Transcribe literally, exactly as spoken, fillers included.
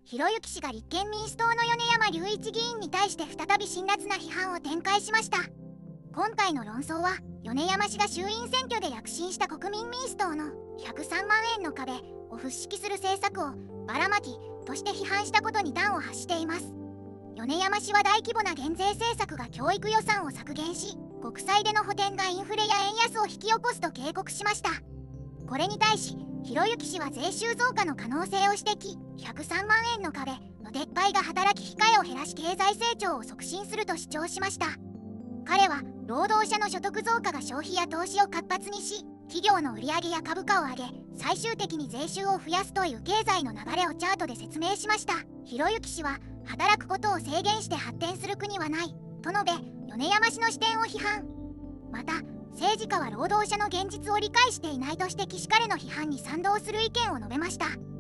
ひろゆき氏が立憲民主党の米山隆一議員に対して再び辛辣な批判を展開しました。今回の論争は、米山氏が衆院選挙で躍進した国民民主党のひゃくさんまんえんの壁を払拭する政策をばらまきとして批判したことに端を発しています。米山氏は大規模な減税政策が教育予算を削減し、国債での補填がインフレや円安を引き起こすと警告しました。これに対し、ひろゆき氏は税収増加の可能性を指摘。ひゃくさんまんえんの壁の撤廃が働き控えを減らし経済成長を促進すると主張しました。彼は、労働者の所得増加が消費や投資を活発にし、企業の売上や株価を上げ、最終的に税収を増やすという経済の流れをチャートで説明しました。ひろゆき氏は、働くことを制限して発展する国はないと述べ、米山氏の視点を批判。また、政治家は労働者の現実を理解していないと指摘し、彼の批判に賛同する意見を述べました。